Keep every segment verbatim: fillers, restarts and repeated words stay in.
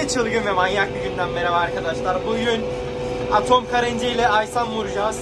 Yeni çılgın ve manyak bir günden merhaba arkadaşlar. Bugün atom karınca ile Aysan vuracağız.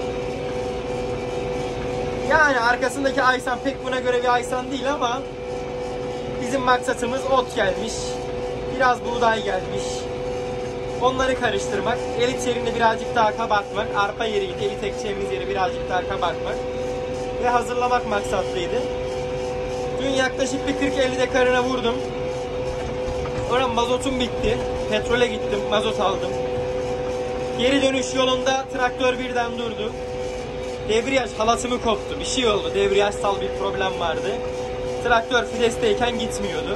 Yani arkasındaki Aysan pek buna göre bir Aysan değil ama bizim maksatımız ot gelmiş, biraz buğday gelmiş. Onları karıştırmak, elit yerini birazcık daha kabartmak, arpa yeriydi, elit ekeceğimiz yeri birazcık daha kabartmak ve hazırlamak maksatlıydı. Dün yaklaşık bir kırk elli dekarına vurdum. Sonra mazotum bitti. Petrole gittim, mazot aldım. Geri dönüş yolunda traktör birden durdu. Debriyaj halatımı koptu. Bir şey oldu. Debriyajsal bir problem vardı. Traktör fidesteyken gitmiyordu.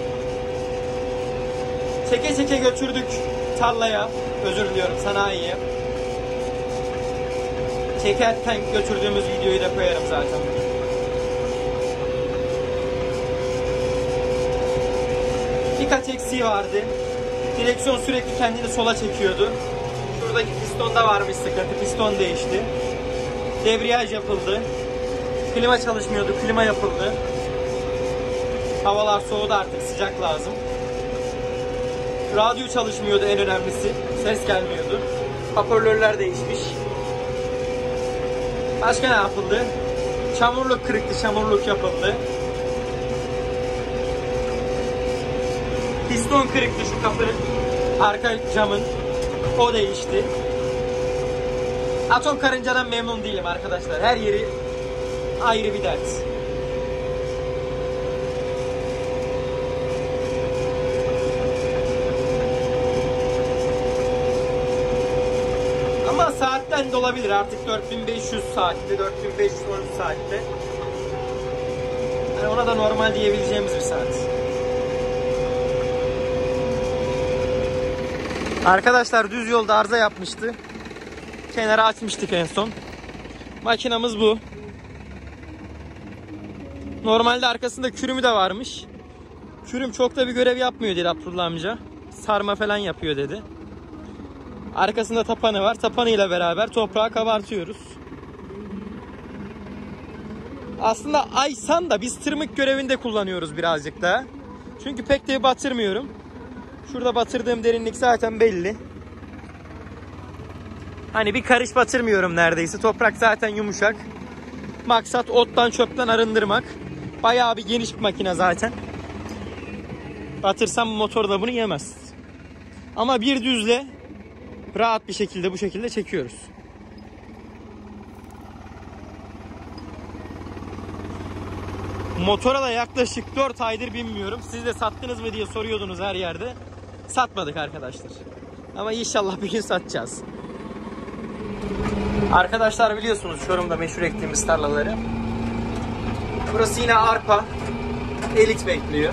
Çeke çeke götürdük tarlaya. Özür diliyorum, sanayiye. Çekerken götürdüğümüz videoyu da koyarım zaten. Birkaç eksiği vardı. Direksiyon sürekli kendini sola çekiyordu. Şuradaki pistonda varmış sıkıntı. Piston değişti. Debriyaj yapıldı. Klima çalışmıyordu. Klima yapıldı. Havalar soğudu, artık sıcak lazım. Radyo çalışmıyordu, en önemlisi. Ses gelmiyordu. Hoparlörler değişmiş. Başka ne yapıldı? Çamurluk kırıktı. Çamurluk yapıldı. Piston kırıktı şu kapının, arka camın. O değişti. Atom karıncadan memnun değilim arkadaşlar. Her yeri ayrı bir dert. Ama saatten de olabilir. Artık dört bin beş yüz saatte, dört bin beş yüz on üç saatte. Yani ona da normal diyebileceğimiz bir saat. Arkadaşlar düz yolda arıza yapmıştı. Kenara açmıştık en son. Makinamız bu. Normalde arkasında kürümü de varmış. Kürüm çok da bir görev yapmıyor dedi Abdullah amca. Sarma falan yapıyor dedi. Arkasında tapanı var. Tapanıyla beraber toprağı kabartıyoruz. Aslında Aysan da biz tırmık görevinde kullanıyoruz birazcık daha. Çünkü pek de batırmıyorum. Şurada batırdığım derinlik zaten belli. Hani bir karış batırmıyorum neredeyse. Toprak zaten yumuşak. Maksat ottan çöpten arındırmak. Bayağı bir geniş bir makine zaten. Batırsam motor da bunu yemez. Ama bir düzle rahat bir şekilde bu şekilde çekiyoruz. Motora da yaklaşık dört aydır binmiyorum. Siz de sattınız mı diye soruyordunuz her yerde. Satmadık arkadaşlar. Ama inşallah bir gün satacağız. Arkadaşlar biliyorsunuz Çorum'da meşhur ektiğimiz tarlaları. Burası yine arpa. Elit bekliyor.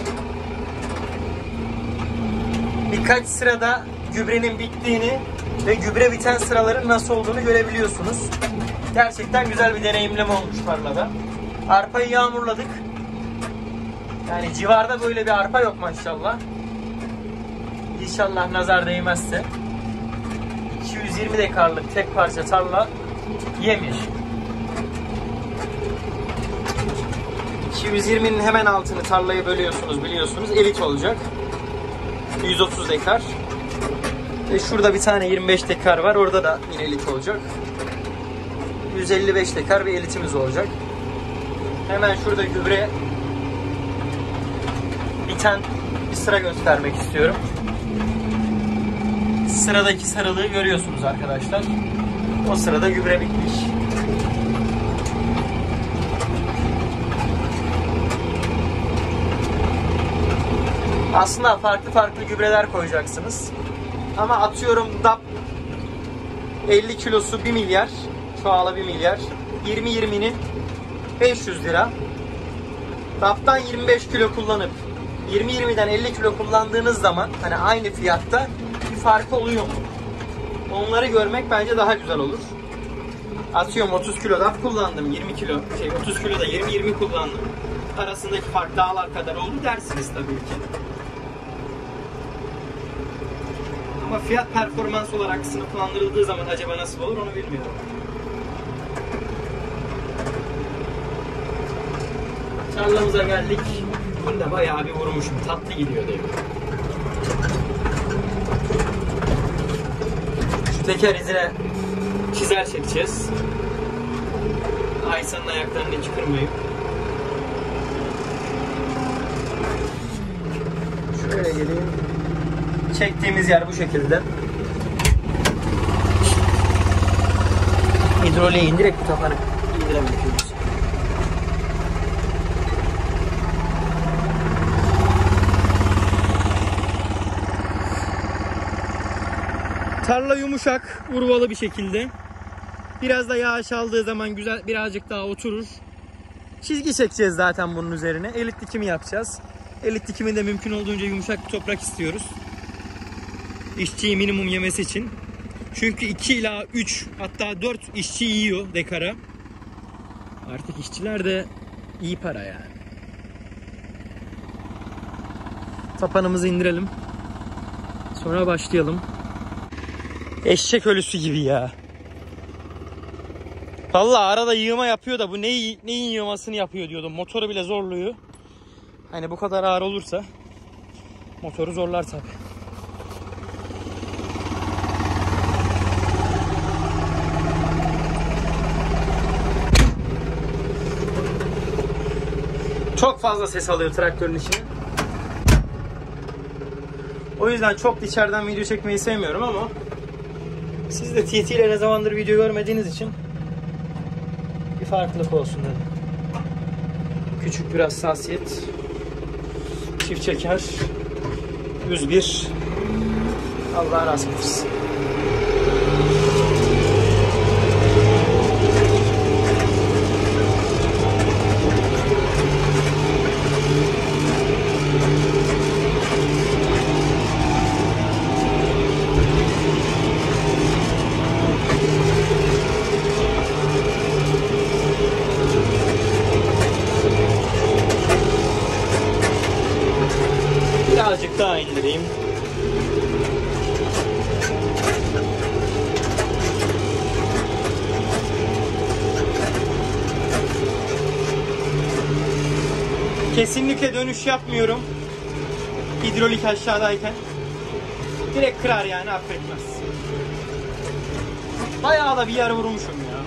Birkaç sırada gübrenin bittiğini ve gübre biten sıraların nasıl olduğunu görebiliyorsunuz. Gerçekten güzel bir deneyimleme olmuş tarlada. Arpayı yağmurladık. Yani civarda böyle bir arpa yok maşallah. İnşallah nazar değmezse. iki yüz yirmi dekarlık tek parça tarla yemir. iki yüz yirminin hemen altını tarlayı bölüyorsunuz, biliyorsunuz. Elit olacak. yüz otuz dekar. Ve şurada bir tane yirmi beş dekar var. Orada da yine elit olacak. yüz elli beş dekar bir elitimiz olacak. Hemen şurada gübre biten bir sıra göstermek istiyorum. Sıradaki sarılığı görüyorsunuz arkadaşlar. O sırada gübre bitmiş. Aslında farklı farklı gübreler koyacaksınız. Ama atıyorum D A P elli kilosu bir milyar. Çuvala bir milyar. yirmi yirminin beş yüz lira. D A P'tan yirmi beş kilo kullanıp yirmi yirmiden elli kilo kullandığınız zaman hani aynı fiyatta bir farkı oluyor mu? Onları görmek bence daha güzel olur. Atıyorum otuz kilo D A P kullandım, yirmi kilo, şey otuz kilo da yirmi yirmi kullandım. Arasındaki fark dağlar kadar oldu dersiniz tabii ki. Ama fiyat performans olarak sınıflandırıldığı zaman acaba nasıl olur onu bilmiyorum. Tarlamıza geldik. Bunda bayağı bir vurmuşum. Tatlı gidiyor diyor. Şu teker izine çizer çekeceğiz. Aysan'ın ayaklarını hiç kırmayıp. Şöyle geleyim. Çektiğimiz yer bu şekilde. Hidroliği indirerek bu tapanı indirebiliyoruz. Tarla yumuşak, urvalı bir şekilde. Biraz da yağış aldığı zaman güzel birazcık daha oturur. Çizgi çekeceğiz zaten bunun üzerine. Elit dikimi yapacağız. Elit dikiminde mümkün olduğunca yumuşak bir toprak istiyoruz. İşçiyi minimum yemesi için. Çünkü iki ila üç hatta dört işçi yiyor dekara. Artık işçiler de iyi para yani. Tapanımızı indirelim. Sonra başlayalım. Eşek ölüsü gibi ya. Vallahi arada yığma yapıyor da bu neyi, neyin yığmasını yapıyor diyordum. Motoru bile zorluyor. Hani bu kadar ağır olursa motoru zorlar tabi. Çok fazla ses alıyor traktörün içine. O yüzden çok içeriden video çekmeyi sevmiyorum ama siz de T T ile ne zamandır video görmediğiniz için bir farklılık olsun dedim. Küçük bir hassasiyet. Çift çeker. yüz bir. Allah razı olsun. Birazcık daha indireyim. Kesinlikle dönüş yapmıyorum. Hidrolik aşağıdayken. Direkt kırar yani, affetmez. Bayağı da bir yer vurmuşum ya.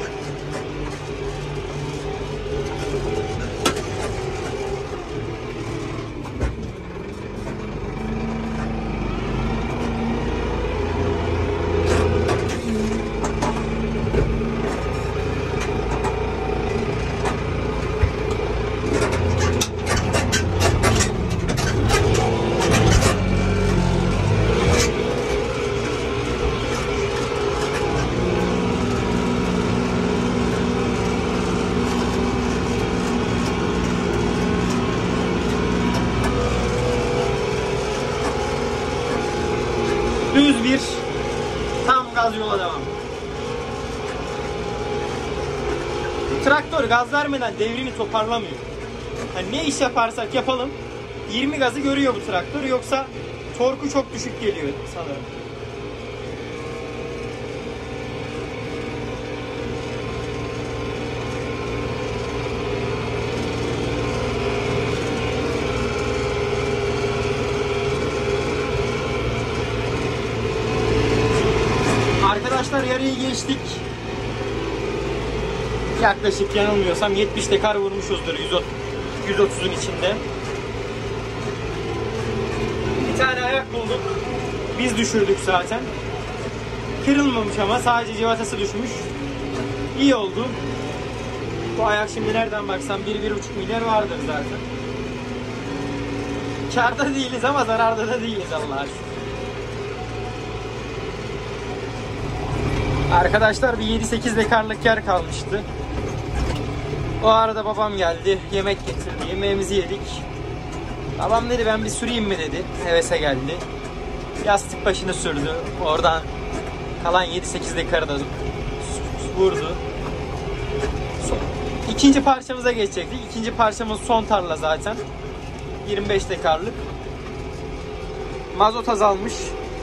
Düz bir tam gaz yola devam. Traktör gaz vermeden devrini toparlamıyor. Yani ne iş yaparsak yapalım yirmi gazı görüyor bu traktör, yoksa torku çok düşük geliyor sanırım. Arkadaşlar yarıyı geçtik. Yaklaşık yanılmıyorsam yetmiş dekar vurmuşuzdur yüz otuzun içinde. Bir tane ayak bulduk. Biz düşürdük zaten. Kırılmamış ama sadece civatası düşmüş. İyi oldu. Bu ayak şimdi nereden baksan bir bir buçuk milyar vardır zaten. Kârda değiliz ama zararda da değiliz Allah'a şükür. Arkadaşlar bir yedi sekiz dekarlık yer kalmıştı. O arada babam geldi, yemek getirdi, yemeğimizi yedik. Babam dedi ben bir süreyim mi dedi, hevese geldi. Yastık başını sürdü, oradan kalan yedi sekiz dekarı da vurdu. İkinci parçamıza geçecektik. İkinci parçamız son tarla zaten. yirmi beş dekarlık. Mazot azalmış.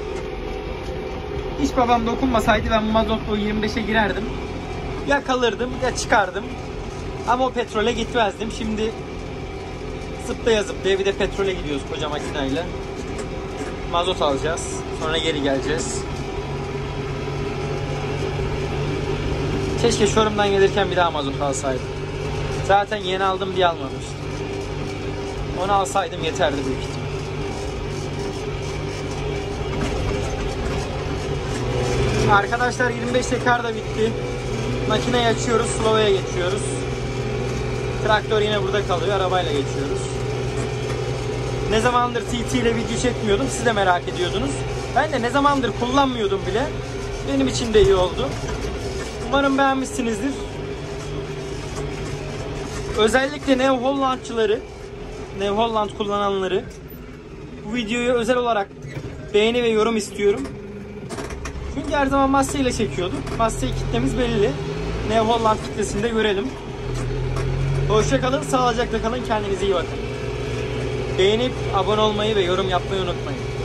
Hiç babam dokunmasaydı ben mazotlu yirmi beşe girerdim. Ya kalırdım ya çıkardım. Ama o petrole gitmezdim. Şimdi zıplaya zıplaya bir de petrole gidiyoruz koca makinayla. mazot alacağız. Sonra geri geleceğiz. Keşke showroom'dan gelirken bir daha mazot alsaydım. Zaten yeni aldım diye almamıştım. Onu alsaydım yeterdi büyük ihtimal. Arkadaşlar yirmi beş tekrar da bitti. Makineyi açıyoruz, slow'a geçiyoruz. Traktör yine burada kalıyor, arabayla geçiyoruz. Ne zamandır T T ile video çekmiyordum, siz de merak ediyordunuz. Ben de ne zamandır kullanmıyordum bile. Benim için de iyi oldu. Umarım beğenmişsinizdir. Özellikle New Holland'çıları, New Holland kullananları bu videoyu özel olarak beğeni ve yorum istiyorum. Çünkü her zaman Massey ile çekiyorduk. Massey kitlemiz belli. New Holland kitlesini de görelim. Hoşça kalın, sağlıcakla kalın, kendinize iyi bakın. Beğenip abone olmayı ve yorum yapmayı unutmayın.